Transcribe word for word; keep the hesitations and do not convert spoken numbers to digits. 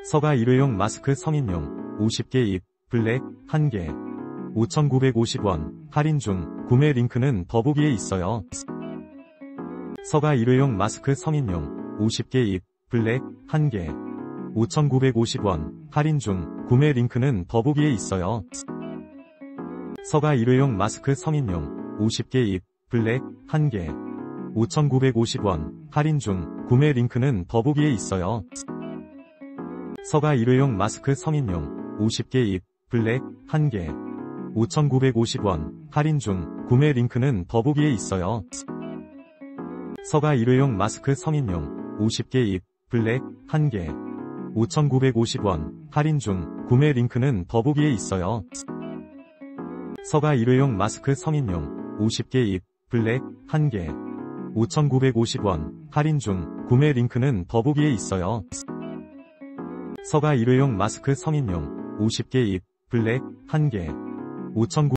서가 일회용 마스크 성인용 오십 개 입 블랙 한 개 오천구백오십 원 할인 중. 구매 링크는 더보기에 있어요. 서가 일회용 마스크 성인용 오십 개 입 블랙 한 개 오천구백오십 원 할인 중. 구매 링크는 더보기에 있어요. 서가 일회용 마스크 성인용 오십 개 입 블랙 한 개 오천구백오십 원 할인 중. 구매 링크는 더보기에 있어요. 서가 일회용 마스크 성인용 오십 개 입 블랙 한 개 오천구백오십 원 할인 중. 구매 링크는 더보기에 있어요. 서가 일회용 마스크 성인용 오십 개 입 블랙 한 개 오천구백오십 원 할인 중. 구매 링크는 더보기에 있어요. 서가 일회용 마스크 성인용 오십 개 입 블랙 한 개 오천구백오십 원 할인 중. 구매 링크는 더보기에 있어요. 서가 일회용 마스크 성인용 오십 개 입 블랙 한 개 오천구백오십 원